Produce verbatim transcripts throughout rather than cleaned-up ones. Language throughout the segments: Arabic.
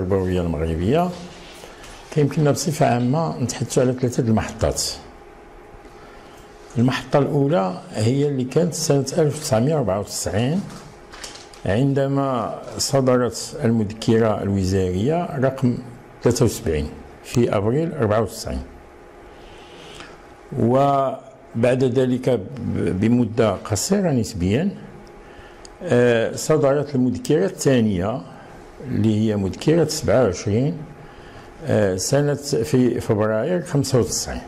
التربوية المغربية كيمكننا بصفة عامة نتحدثوا على ثلاثة المحطات. المحطة الأولى هي اللي كانت سنة ألف وتسعمائة وأربعة وتسعين عندما صدرت المذكرة الوزارية رقم ثلاثة وسبعين في أبريل أربعة وتسعين، وبعد ذلك بمدة قصيرة نسبيا صدرت المذكرة الثانية اللي هي مذكرة سبعة وعشرين سنة في فبراير خمسة وتسعين.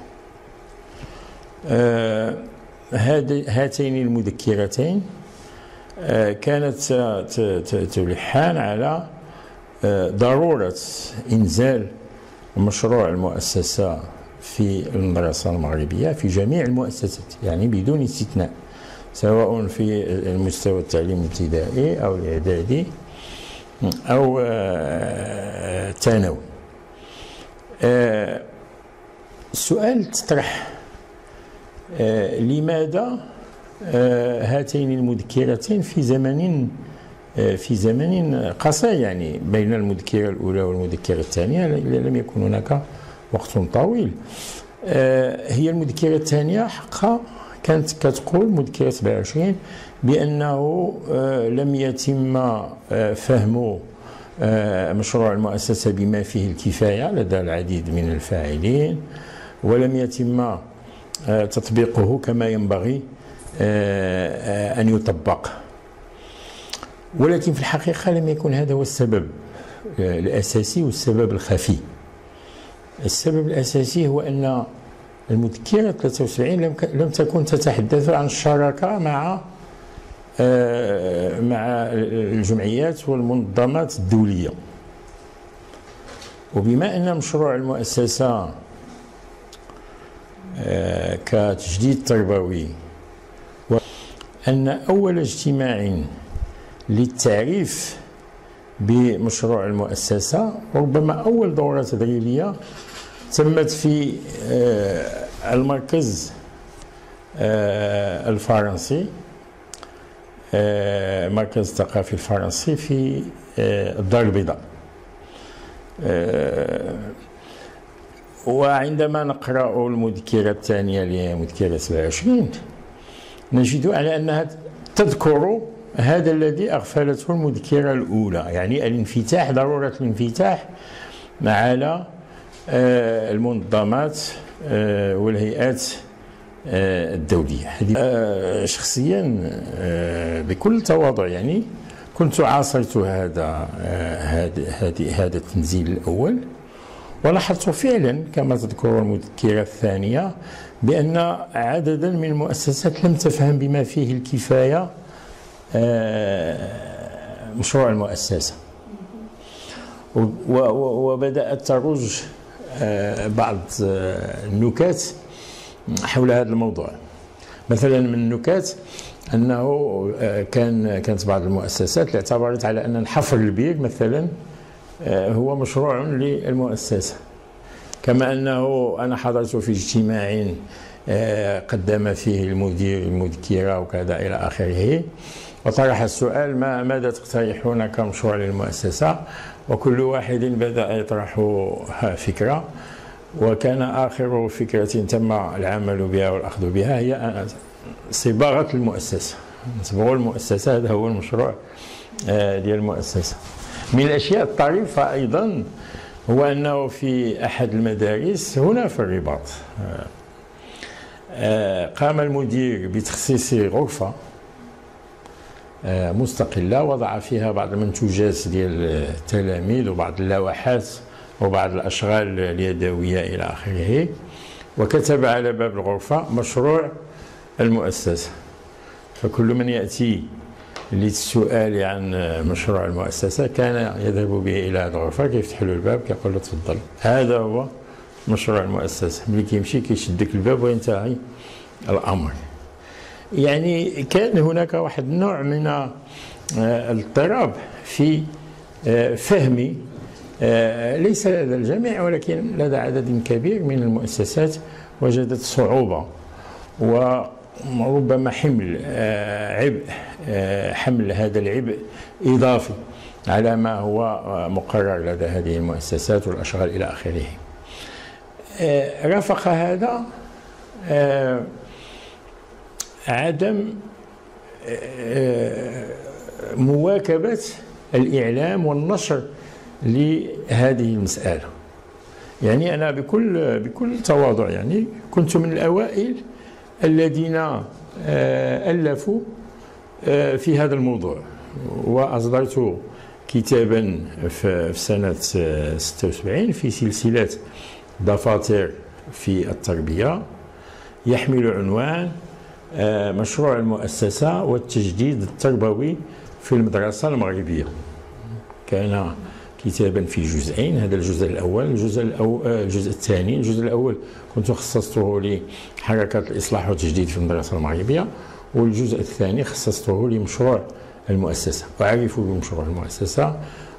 هاتين المذكرتين كانت تلحان على ضرورة إنزال مشروع المؤسسة في المدرسة المغربية في جميع المؤسسات، يعني بدون استثناء، سواء في المستوى التعليم الابتدائي أو الإعدادي أو الثانوي. السؤال تطرح لماذا هاتين المذكرتين في زمن في زمن قصير، يعني بين المذكرة الأولى والمذكرة الثانية لم يكن هناك وقت طويل. هي المذكرة الثانية حقا كانت كتقول مذكرة سبعة وعشرين بأنه لم يتم فهم مشروع المؤسسة بما فيه الكفاية لدى العديد من الفاعلين، ولم يتم تطبيقه كما ينبغي أن يطبق. ولكن في الحقيقة لم يكن هذا هو السبب الأساسي والسبب الخفي. السبب الأساسي هو أن المذكرة ثلاثة وسبعين لم تكن تتحدث عن الشراكة مع مع الجمعيات والمنظمات الدولية، وبما أن مشروع المؤسسة كتجديد تربوي أن أول اجتماع للتعريف بمشروع المؤسسة وربما أول دورة تدريبية تمت في المركز الفرنسي، المركز الثقافي الفرنسي في الدار البيضاء. وعندما نقرأ المذكرة الثانية اللي هي مذكرة سبعة وعشرين نجد على أنها تذكر هذا الذي أغفلته المذكرة الأولى، يعني الانفتاح، ضرورة الانفتاح على المنظمات والهيئات الدولية. شخصيا بكل تواضع يعني كنت عاصرت هذا هذا التنزيل الأول، ولاحظت فعلا كما تذكر المذكرة الثانية بأن عددا من المؤسسات لم تفهم بما فيه الكفاية مشروع المؤسسة، وبدأت تروج بعض النكات حول هذا الموضوع. مثلا من النكات أنه كان كانت بعض المؤسسات اللي اعتبرت على أن الحفر البير مثلا هو مشروع للمؤسسة، كما أنه أنا حضرت في اجتماع قدم فيه المدير المذكرة وكذا إلى آخره، وطرح السؤال ما ماذا تقترحون كمشروع للمؤسسة، وكل واحد بدأ يطرح فكرة، وكان آخر فكرة تم العمل بها والأخذ بها هي صباغة المؤسسة. صبغوا المؤسسة، هذا هو المشروع ديال المؤسسة. من الأشياء الطريفة أيضا هو أنه في أحد المدارس هنا في الرباط قام المدير بتخصيص غرفة مستقلة وضع فيها بعض المنتوجات ديال التلاميذ وبعض اللوحات وبعض الأشغال اليدوية إلى آخره، وكتب على باب الغرفة مشروع المؤسسة. فكل من يأتي للسؤال عن مشروع المؤسسة كان يذهب به إلى هذه الغرفة، كيفتح له الباب كيقول له تفضل هذا هو مشروع المؤسسة. ملي كيمشي كيشدك الباب وينتهي الأمر. يعني كان هناك واحد النوع من الاضطراب في فهم ليس لدى الجميع ولكن لدى عدد كبير من المؤسسات وجدت صعوبة وربما حمل عبء حمل هذا العبء إضافي على ما هو مقرر لدى هذه المؤسسات والأشغال إلى آخره. رافق هذا عدم مواكبة الإعلام والنشر لهذه المسألة. يعني أنا بكل بكل تواضع يعني كنت من الأوائل الذين ألفوا في هذا الموضوع، وأصدرت كتابا في سنة ستة وسبعين في سلسلة دفاتر في التربية يحمل عنوان مشروع المؤسسة والتجديد التربوي في المدرسة المغربية. كان كتابا في جزئين، هذا الجزء الأول. الجزء الأول الجزء الثاني الجزء الأول كنت خصصته لحركة الإصلاح والتجديد في المدرسة المغربية، والجزء الثاني خصصته لمشروع المؤسسة. أعرف بمشروع المؤسسة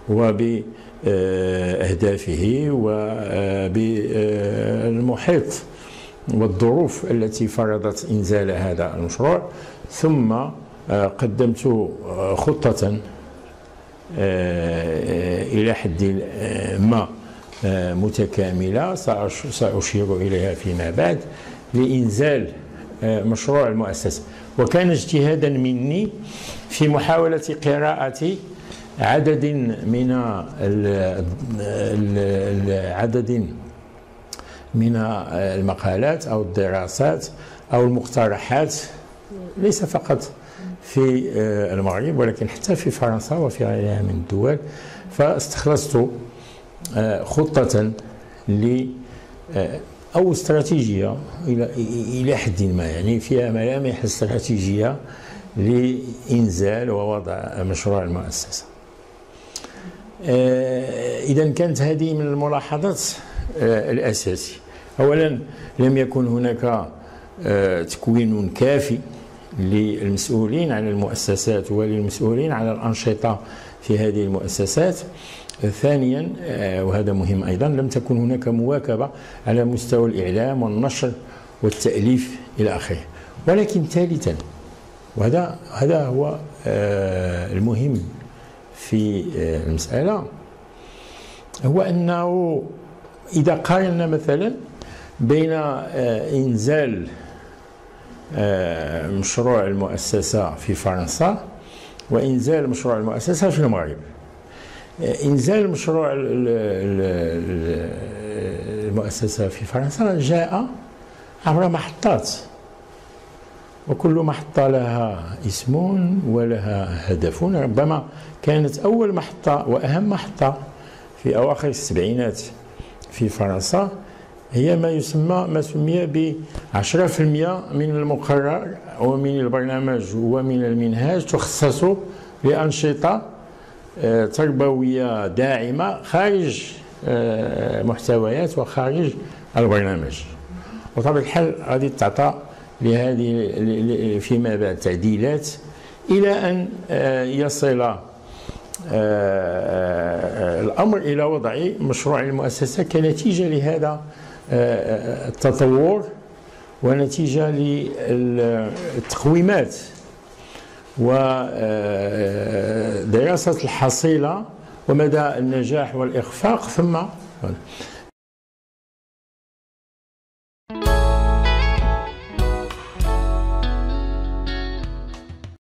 وبأهدافه وبالمحيط والظروف التي فرضت إنزال هذا المشروع، ثم قدمت خطة إلى حد ما متكاملة سأشير إليها فيما بعد لإنزال مشروع المؤسسة. وكان اجتهادا مني في محاولة قراءة عدد من عدد من المقالات أو الدراسات أو المقترحات، ليس فقط في المغرب ولكن حتى في فرنسا وفي غيرها من الدول. فاستخلصت خطة ل أو استراتيجية إلى إلى حد ما، يعني فيها ملامح استراتيجية لإنزال ووضع مشروع المؤسسة. إذا كانت هذه من الملاحظات الأساسية. أولا، لم يكن هناك تكوين كافي للمسؤولين عن المؤسسات وللمسؤولين على الأنشطة في هذه المؤسسات. ثانيا، وهذا مهم أيضا، لم تكن هناك مواكبة على مستوى الإعلام والنشر والتأليف إلى آخره. ولكن ثالثا، وهذا هذا هو المهم في المسألة، هو أنه إذا قارنا مثلا بين إنزال مشروع المؤسسة في فرنسا وإنزال مشروع المؤسسة في المغرب، إنزال مشروع المؤسسة في فرنسا جاء عبر محطات، وكل محطة لها اسم ولها هدف. ربما كانت أول محطة وأهم محطة في أواخر السبعينات في فرنسا هي ما يسمى ما سمي ب عشرة بالمئة من المقرر ومن البرنامج ومن المنهاج تخصص لأنشطة تربوية داعمة خارج محتويات وخارج البرنامج. وطبعا الحال غادي تعطى لهذه فيما بعد تعديلات إلى أن يصل الأمر إلى وضع مشروع المؤسسة كنتيجة لهذا التطور ونتيجة للتقويمات ودراسة الحصيلة ومدى النجاح والإخفاق. ثم